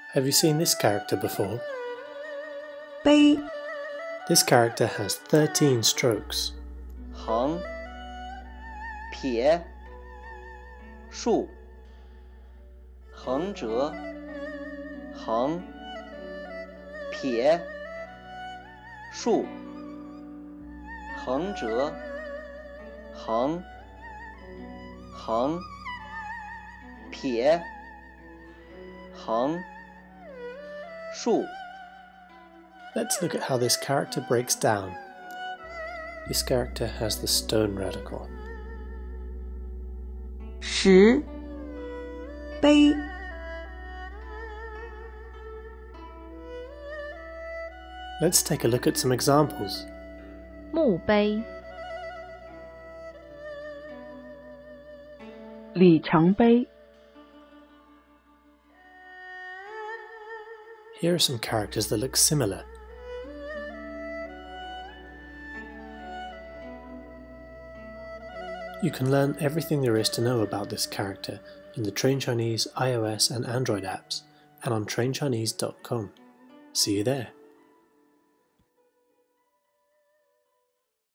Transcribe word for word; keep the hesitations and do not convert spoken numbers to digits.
Have you seen this character before? 杯 This character has thirteen strokes. 横撇竖横折横撇竖横折横横撇横竖 Let's look at how this character breaks down. This character has the stone radical. 石杯 Let's take a look at some examples. 墓碑、 里程碑 Here are some characters that look similar. You can learn everything there is to know about this character in the Train Chinese iOS and Android apps and on train chinese dot com. See you there.